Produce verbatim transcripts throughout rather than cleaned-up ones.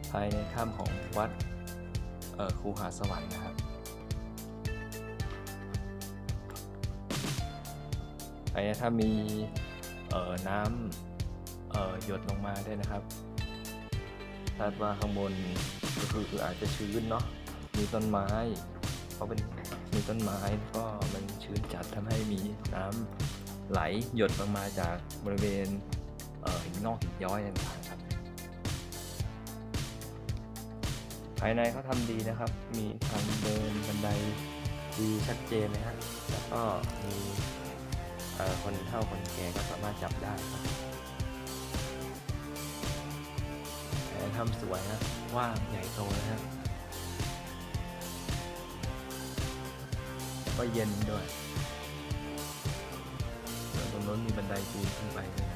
ภายในถ้ำของวัดเอ่อคูหาสวรรค์นะครับภายในถ้ำมีเอ่อน้ำเอ่อหยดลงมาด้วยนะครับคาดว่าข้างบนก็คือคืออาจจะชื้นเนาะมีต้นไม้เพราะเป็นมีต้นไม้ก็มันชื้นจัดทำให้มีน้ำไหลหยดลงมาจากบริเวณเอ่อหินงอกหินย้อยต่างๆครับภายในเขาทำดีนะครับมีทางเดินบันไดดีชัดเจนนะฮะแล้วก็มีเอ่อคนเฒ่าคนแก่ก็สามารถจับได้ครับทำสวยนะว่างใหญ่โตนะฮะก็เย็นด้วยตรงโน้นมีบันไดปีนขึ้นไปด้วย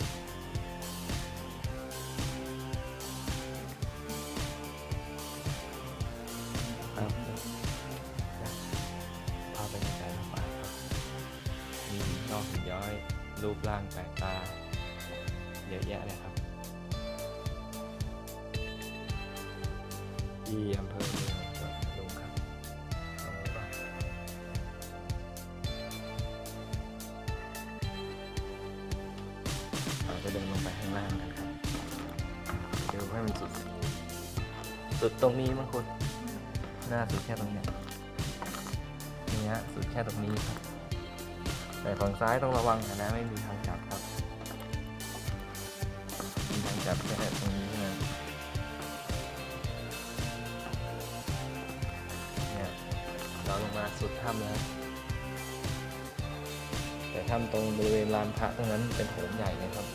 นะครับภาพบรรยากาศมาฝากครับมีนอกหินย้อยรูปร่างแปลกตาเยอะแยะเลยครับที่อำเภอเมืองจังหวัดพัทลุงครับเราจะเดินลงไปข้างล่างกันครับเดี๋ยวให้มันสุดสุดตรงนี้มั้งคุณหน้าสุดแค่ตรงนี้นี่ฮะสุดแค่ตรงนี้ครับแต่ฝั่งซ้ายต้องระวังนะไม่มีทางจับครับมีทางจับแค่ตรงนี้นะเราลงมาสุดถ้ำแล้วแต่ถ้ำตรงบริเวณลานพระตรงนั้นเป็นโถงใหญ่เลยครับ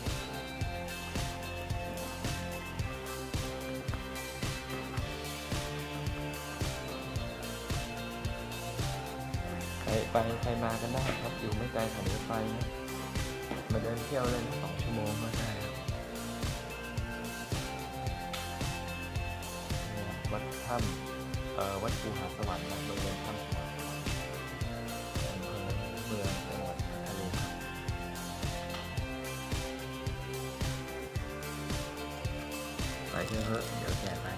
ใครไปใครมากันได้ครับอยู่ไม่ไกลสถานีรถไฟนะมาเดินเที่ยวเล่นสองชั่วโมงก็ได้วัดถ้ำเอ่อวัดคูหาสวรรค์นะบริเวณถ้ำเมืองจังหวัดพัทลุงครับไปเถอะเดี๋ยวแกไป